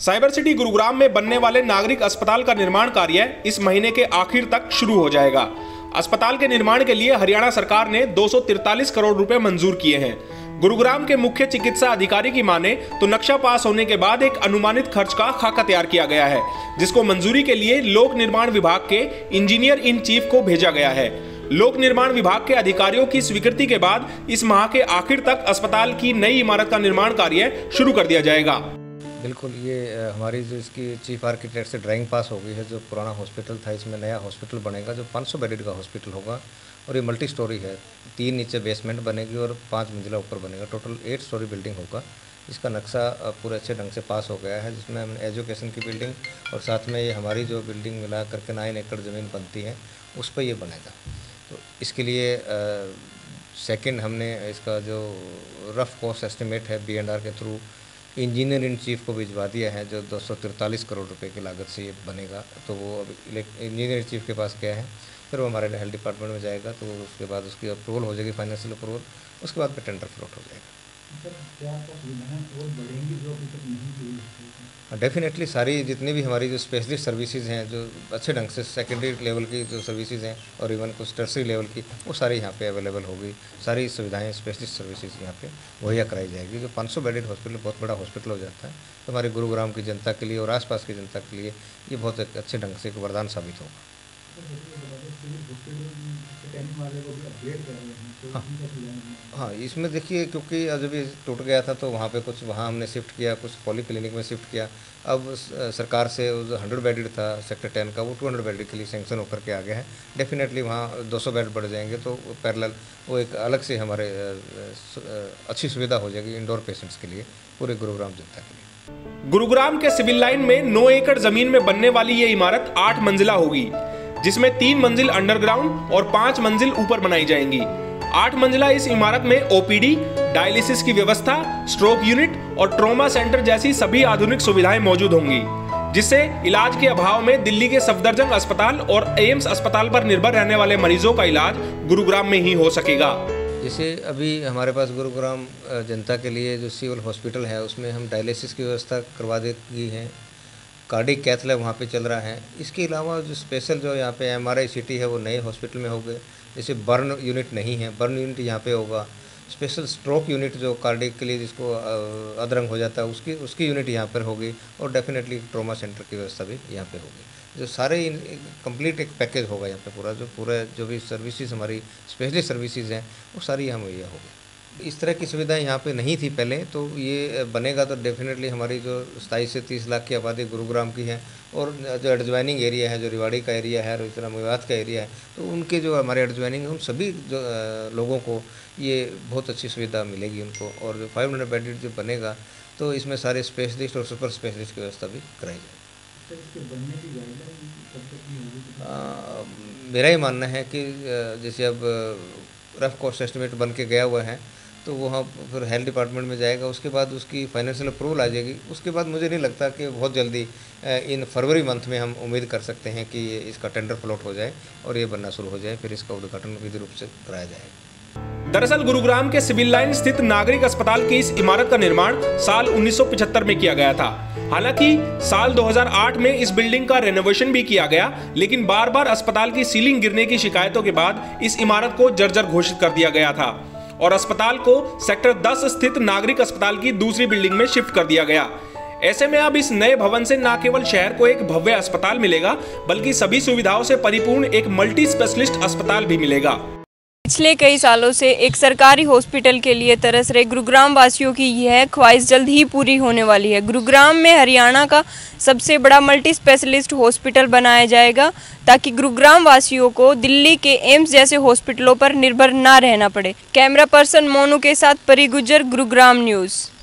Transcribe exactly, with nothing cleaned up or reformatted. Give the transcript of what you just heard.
Cyber city Gurugram में बनने वाले नागरिक अस्पताल का निर्माण कार्य इस महीने के आखिर तक शुरू हो जाएगा। अस्पताल के निर्माण के लिए हरियाणा सरकार ने दो सौ तिरतालीस करोड़ रुपए मंजूर किए हैं। गुरुग्राम के मुख्य चिकित्सा अधिकारी की माने तो नक्शा पास होने के बाद एक अनुमानित खर्च का खाका तैयार किया गया है, जिसको मंजूरी के लिए लोक निर्माण विभाग के इंजीनियर इन चीफ को भेजा गया है। लोक निर्माण विभाग के अधिकारियों की स्वीकृति के बाद इस माह के आखिर तक अस्पताल की नई इमारत का निर्माण कार्य शुरू कर दिया जाएगा। बिल्कुल, ये हमारी जो इसकी चीफ आर्किटेक्ट से ड्राइंग पास हो गई है। जो पुराना हॉस्पिटल था, इसमें नया हॉस्पिटल बनेगा जो पाँच सौ बेडेड का हॉस्पिटल होगा और ये मल्टी स्टोरी है। तीन नीचे बेसमेंट बनेगी और पाँच मंजिला ऊपर बनेगा। टोटल एट स्टोरी बिल्डिंग होगा। इसका नक्शा पूरे अच्छे ढंग से पास हो गया है, जिसमें हमने एजुकेशन की बिल्डिंग और साथ में ये हमारी जो बिल्डिंग मिला करके नाइन एकड़ ज़मीन बनती है उस पर ये बनेगा। तो इसके लिए सेकेंड हमने इसका जो रफ कॉस्ट एस्टिमेट है बी एंड आर के थ्रू इंजीनियर इन चीफ को भिजवा दिया है, जो दो सौ तिरतालीस करोड़ रुपए की लागत से ये बनेगा। तो वो अभी इंजीनियर इन चीफ के पास गया है, फिर वो हमारे हेल्थ डिपार्टमेंट में जाएगा, तो उसके बाद उसकी अप्रूवल हो जाएगी, फाइनेंशियल अप्रूवल। उसके बाद फिर टेंडर फ्लोट हो जाएगा। डेफिनेटली सारी जितनी भी हमारी जो स्पेशलिस्ट सर्विसेज हैं, जो अच्छे ढंग से सेकेंडरी लेवल की जो सर्विसेज हैं और इवन कुछ टर्सरी लेवल की, वो सारी यहाँ पे अवेलेबल होगी। सारी सुविधाएं स्पेशलिस्ट सर्विसेज यहाँ पे मुहैया कराई जाएगी। जो पाँच सौ बेडेड हॉस्पिटल बहुत बड़ा हॉस्पिटल हो जाता है, तो हमारे गुरुग्राम की जनता के लिए और आसपास की जनता के लिए ये बहुत एक अच्छे ढंग से एक वरदान साबित होगा। हाँ हाँ, इसमें देखिए, क्योंकि जब ये टूट गया था तो वहाँ पे कुछ वहाँ हमने शिफ्ट किया, कुछ पॉली क्लिनिक में शिफ्ट किया। अब सरकार से जो हंड्रेड बेडेड था सेक्टर टेन का, वो टू हंड्रेड बेडेड के लिए सेंक्शन होकर के आ गया है। डेफिनेटली वहाँ दो सौ बेड बढ़ जाएंगे, तो पैरेलल वो एक अलग से हमारे अच्छी सुविधा हो जाएगी इंडोर पेशेंट्स के लिए, पूरे गुरुग्राम जनता के लिए। गुरुग्राम के सिविल लाइन में नौ एकड़ जमीन में बनने वाली ये इमारत आठ मंजिला होगी, जिसमें तीन मंजिल अंडरग्राउंड और पांच मंजिल ऊपर बनाई जाएंगी। आठ मंजिला इस इमारत में ओपीडी, डायलिसिस की व्यवस्था, स्ट्रोक यूनिट और ट्रॉमा सेंटर जैसी सभी आधुनिक सुविधाएं मौजूद होंगी, जिससे इलाज के अभाव में दिल्ली के सफदरजंग अस्पताल और एम्स अस्पताल पर निर्भर रहने वाले मरीजों का इलाज गुरुग्राम में ही हो सकेगा। जैसे अभी हमारे पास गुरुग्राम जनता के लिए जो सिविल हॉस्पिटल है, उसमें हम डायलिसिस की व्यवस्था करवा दी है। कार्डिक कैथ लैब वहाँ पे चल रहा है। इसके अलावा जो स्पेशल जो यहाँ पे एम आर आई सिटी है, वो नए हॉस्पिटल में हो गए। जैसे बर्न यूनिट नहीं है, बर्न यूनिट यहाँ पे होगा। स्पेशल स्ट्रोक यूनिट जो कार्डिक के लिए जिसको अधरंग हो जाता है, उसकी उसकी यूनिट यहाँ पर होगी। और डेफिनेटली ट्रॉमा सेंटर की व्यवस्था भी यहाँ पे होगी। जो सारे कंप्लीट एक पैकेज होगा यहाँ पे पूरा, जो पूरा जो भी सर्विसेज हमारी स्पेशलिस्ट सर्विसेज हैं वो सारी यहाँ मुहैया होगी। इस तरह की सुविधाएं यहाँ पे नहीं थी पहले, तो ये बनेगा तो डेफिनेटली हमारी जो सताईस से तीस लाख की आबादी गुरुग्राम की है और जो एडजॉइनिंग एरिया है, जो रेवाड़ी का एरिया है और इस तरह मेवात का एरिया है, तो उनके जो हमारे एडजॉइनिंग उन सभी जो लोगों को ये बहुत अच्छी सुविधा मिलेगी उनको। और जो फाइव हंड्रेड बेडेड जो बनेगा, तो इसमें सारे स्पेशलिस्ट और सुपर स्पेशलिस्ट की व्यवस्था भी कराई जाएगी। मेरा ही मानना है कि जैसे अब रफ कॉस्ट एस्टिमेट बन के गया हुआ है, तो वहाँ फिर हेल्थ डिपार्टमेंट में जाएगा, उसके बाद उसकी फाइनेंशियल अप्रूवल आ जाएगी। उसके बाद मुझे नहीं लगता कि बहुत जल्दी इन फरवरी मंथ में हम उम्मीद कर सकते हैं कि ये इसका टेंडर फ्लोट हो जाए और ये बनना शुरू हो जाए, फिर इसका उद्घाटन विधि रूप से कराया जाएगा। दरअसल गुरुग्राम के सिविल लाइन स्थित नागरिक अस्पताल की इस इमारत का निर्माण साल उन्नीस सौ पचहत्तर में किया गया था। हालांकि साल दो हज़ार आठ में इस बिल्डिंग का रेनोवेशन भी किया गया, लेकिन बार बार अस्पताल की सीलिंग गिरने की शिकायतों के बाद इस इमारत को जर्जर घोषित कर दिया गया था और अस्पताल को सेक्टर दस स्थित नागरिक अस्पताल की दूसरी बिल्डिंग में शिफ्ट कर दिया गया। ऐसे में अब इस नए भवन से न केवल शहर को एक भव्य अस्पताल मिलेगा, बल्कि सभी सुविधाओं से परिपूर्ण एक मल्टी स्पेशलिस्ट अस्पताल भी मिलेगा। पिछले कई सालों से एक सरकारी हॉस्पिटल के लिए तरस रहे गुरुग्राम वासियों की यह ख्वाहिश जल्द ही पूरी होने वाली है। गुरुग्राम में हरियाणा का सबसे बड़ा मल्टी स्पेशलिस्ट हॉस्पिटल बनाया जाएगा, ताकि गुरुग्राम वासियों को दिल्ली के एम्स जैसे हॉस्पिटलों पर निर्भर न रहना पड़े। कैमरा पर्सन मोनू के साथ परी गुज्जर, गुरुग्राम न्यूज़।